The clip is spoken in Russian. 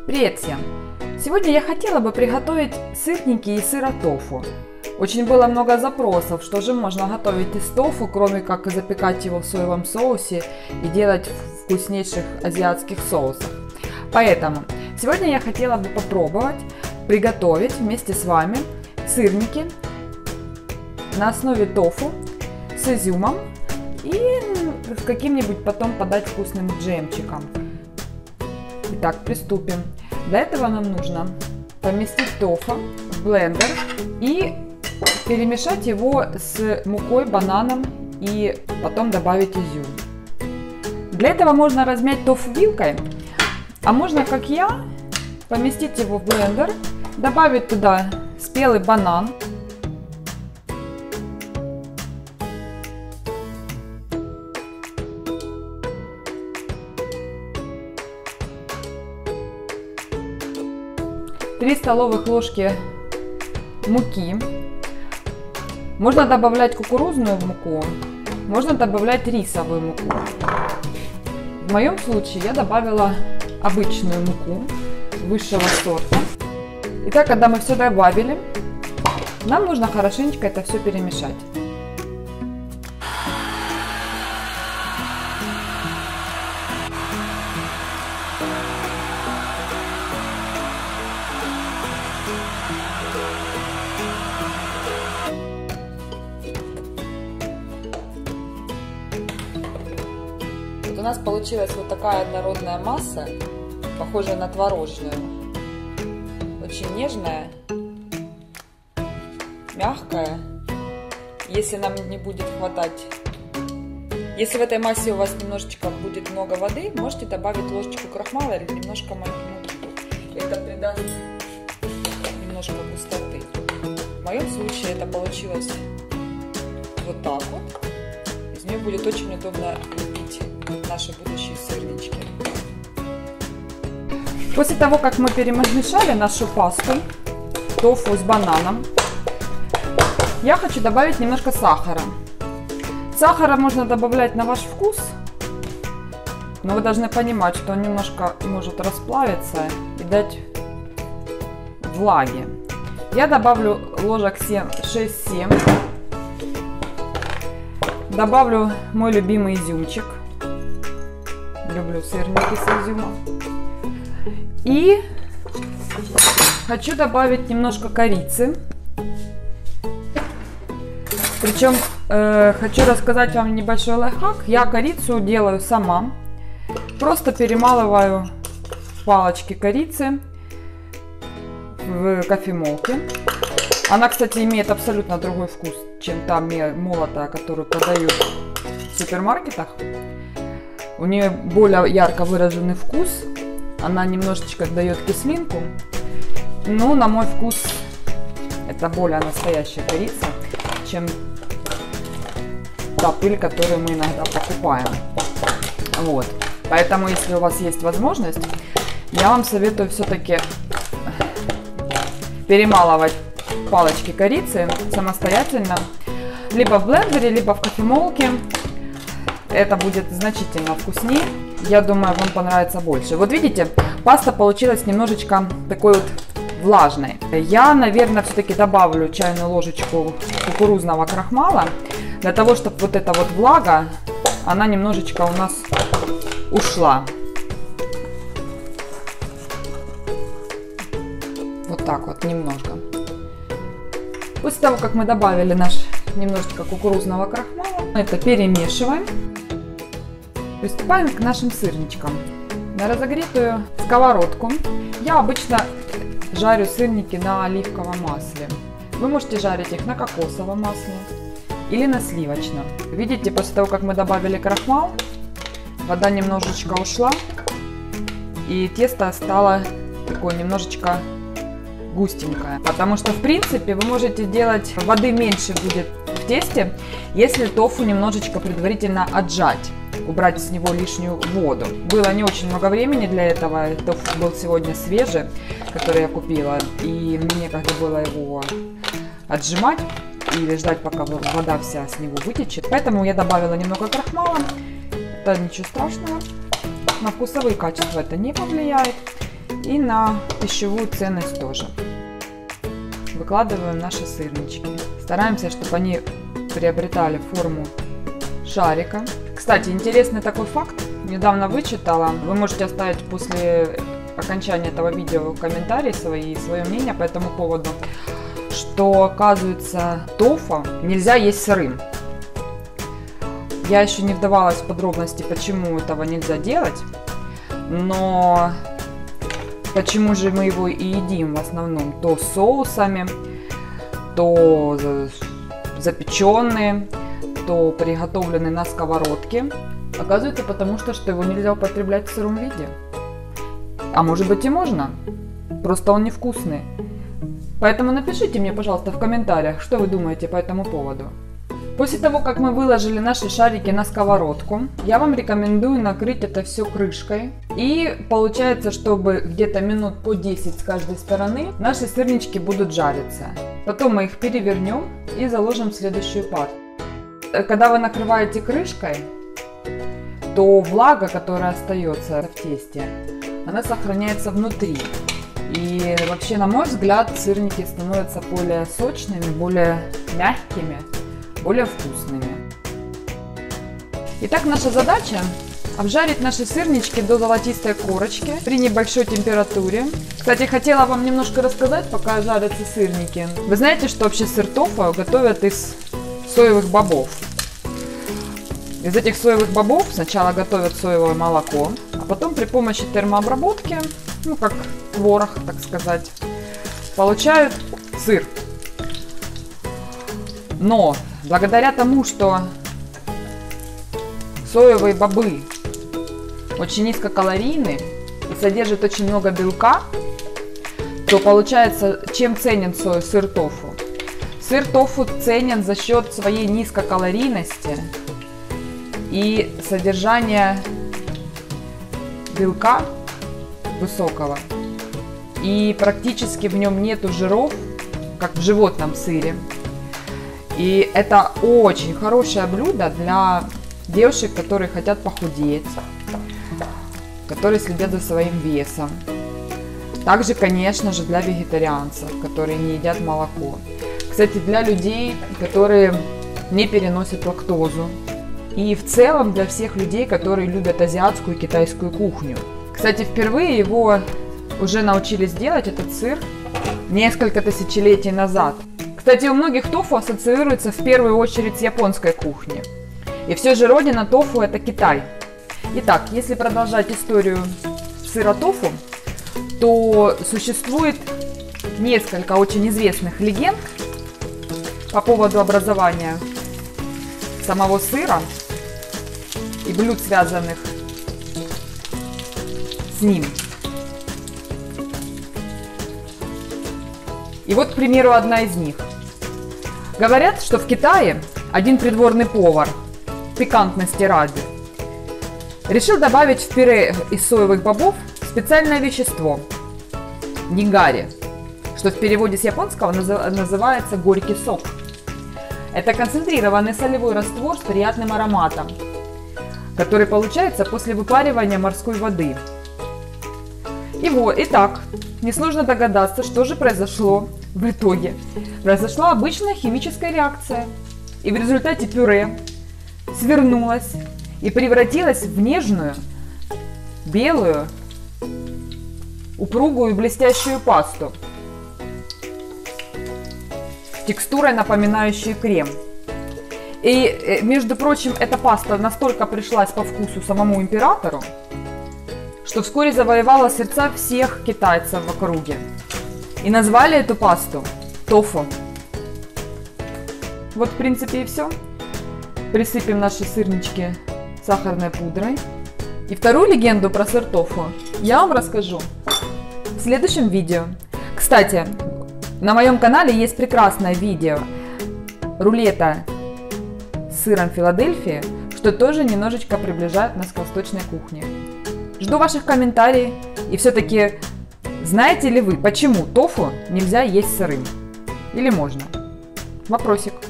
Привет всем! Сегодня я хотела бы приготовить сырники из сыра тофу. Очень было много запросов, что же можно готовить из тофу, кроме как запекать его в соевом соусе и делать в вкуснейших азиатских соусах. Поэтому сегодня я хотела бы попробовать приготовить вместе с вами сырники на основе тофу с изюмом и с каким-нибудь потом подать вкусным джемчиком. Итак, приступим. Для этого нам нужно поместить тофу в блендер и перемешать его с мукой, бананом и потом добавить изюм. Для этого можно размять тофу вилкой, а можно, как я, поместить его в блендер, добавить туда спелый банан, три столовых ложки муки. Можно добавлять кукурузную муку, можно добавлять рисовую муку. В моем случае я добавила обычную муку высшего сорта. Итак, когда мы все добавили, нам нужно хорошенечко это все перемешать. У нас получилась вот такая однородная масса, похожая на творожную. Очень нежная, мягкая. Если нам не будет хватать, если в этой массе у вас немножечко будет много воды, можете добавить ложечку крахмала или немножко муки. Это придаст немножко густоты. В моем случае это получилось вот так вот. Из нее будет очень удобно лепить наши будущие сырнички. После того, как мы перемешали нашу пасту тофу с бананом, я хочу добавить немножко сахара. Сахара можно добавлять на ваш вкус, но вы должны понимать, что он немножко может расплавиться и дать влаги. Я добавлю ложек 6-7. Добавлю мой любимый изюмчик. Люблю сырники с изюмом. И хочу добавить немножко корицы. Причем хочу рассказать вам небольшой лайфхак. Я корицу делаю сама. Просто перемалываю палочки корицы в кофемолке. Она, кстати, имеет абсолютно другой вкус, чем та молотая, которую продают в супермаркетах. У нее более ярко выраженный вкус. Она немножечко дает кислинку. Но на мой вкус это более настоящая корица, чем та пыль, которую мы иногда покупаем. Вот. Поэтому, если у вас есть возможность, я вам советую все-таки перемалывать палочки корицы самостоятельно, либо в блендере, либо в кофемолке. Это будет значительно вкуснее. Я думаю, вам понравится больше. Вот видите, паста получилась немножечко такой вот влажной. Я, наверное, все-таки добавлю чайную ложечку кукурузного крахмала, для того, чтобы вот эта вот влага, она немножечко у нас ушла. Вот так вот, немножко. После того, как мы добавили наш немножечко кукурузного крахмала, мы это перемешиваем. Приступаем к нашим сырничкам. На разогретую сковородку я обычно жарю сырники на оливковом масле. Вы можете жарить их на кокосовом масле или на сливочном. Видите, после того, как мы добавили крахмал, вода немножечко ушла, и тесто стало такое немножечко густенькое. Потому что, в принципе, вы можете делать, воды меньше будет в тесте, если тофу немножечко предварительно отжать, убрать с него лишнюю воду. Было не очень много времени для этого. Тофу был сегодня свежий, который я купила, и мне некогда было его отжимать и ждать, пока вода вся с него вытечет. Поэтому я добавила немного крахмала. Это ничего страшного. На вкусовые качества это не повлияет. И на пищевую ценность тоже. Выкладываем наши сырнички. Стараемся, чтобы они приобретали форму шарика. Кстати, интересный такой факт. Недавно вычитала. Вы можете оставить после окончания этого видео комментарии свои, свое мнение по этому поводу. Что, оказывается, тофу нельзя есть сырым. Я еще не вдавалась в подробности, почему этого нельзя делать. Но почему же мы его и едим в основном? То с соусами, то запеченные, то приготовленные на сковородке. Оказывается, потому что его нельзя употреблять в сыром виде. А может быть и можно, просто он невкусный. Поэтому напишите мне, пожалуйста, в комментариях, что вы думаете по этому поводу. После того, как мы выложили наши шарики на сковородку, я вам рекомендую накрыть это все крышкой. И получается, чтобы где-то минут по 10 с каждой стороны наши сырнички будут жариться. Потом мы их перевернем и заложим в следующую партию. Когда вы накрываете крышкой, то влага, которая остается в тесте, она сохраняется внутри. И вообще, на мой взгляд, сырники становятся более сочными, более мягкими, более вкусными. Итак, наша задача обжарить наши сырнички до золотистой корочки при небольшой температуре. Кстати, хотела вам немножко рассказать, пока жарятся сырники. Вы знаете, что вообще сыр тофу готовят из соевых бобов? Из этих соевых бобов сначала готовят соевое молоко, а потом при помощи термообработки, ну как творог, так сказать, получают сыр. Но благодаря тому, что соевые бобы очень низкокалорийны и содержат очень много белка, то получается, чем ценен сыр тофу? Сыр тофу ценен за счет своей низкокалорийности и содержания белка высокого. И практически в нем нету жиров, как в животном сыре. И это очень хорошее блюдо для девушек, которые хотят похудеть, которые следят за своим весом. Также, конечно же, для вегетарианцев, которые не едят молоко. Кстати, для людей, которые не переносят лактозу. И в целом для всех людей, которые любят азиатскую и китайскую кухню. Кстати, впервые его уже научились делать, этот сыр, несколько тысячелетий назад. Кстати, у многих тофу ассоциируется в первую очередь с японской кухней. И все же родина тофу — это Китай. Итак, если продолжать историю сыра тофу, то существует несколько очень известных легенд по поводу образования самого сыра и блюд, связанных с ним. И вот, к примеру, одна из них. Говорят, что в Китае один придворный повар, пикантности ради, решил добавить в пюре из соевых бобов специальное вещество – нигари, что в переводе с японского называется горький сок. Это концентрированный солевой раствор с приятным ароматом, который получается после выпаривания морской воды. Итак, несложно догадаться, что же произошло в итоге. Произошла обычная химическая реакция, и в результате пюре свернулось и превратилось в нежную, белую, упругую, блестящую пасту, текстурой напоминающую крем. И, между прочим, эта паста настолько пришлась по вкусу самому императору, что вскоре завоевала сердца всех китайцев в округе. И назвали эту пасту тофу. Вот, в принципе, и все. Присыпем наши сырнички сахарной пудрой. И вторую легенду про сыр тофу я вам расскажу в следующем видео. Кстати, на моем канале есть прекрасное видео рулета с сыром Филадельфии, что тоже немножечко приближает нас к восточной кухне. Жду ваших комментариев. И все-таки, знаете ли вы, почему тофу нельзя есть сырым? Или можно? Вопросик.